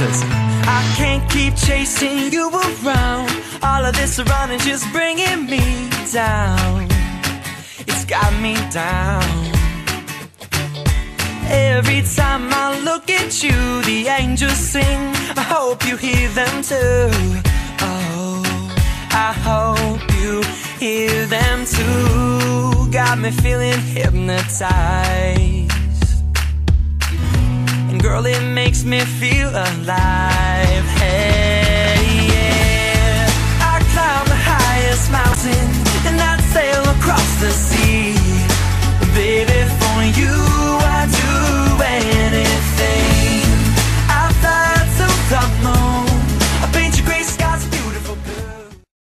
Listen, I can't keep chasing you around. All of this surrounding's just bringing me down. It's got me down. Every time I look at you, the angels sing. I hope you hear them too. Oh, I hope you hear them too. Got me feeling hypnotized. And girl, it makes me feel alive. Hey, yeah. I climb the highest mountain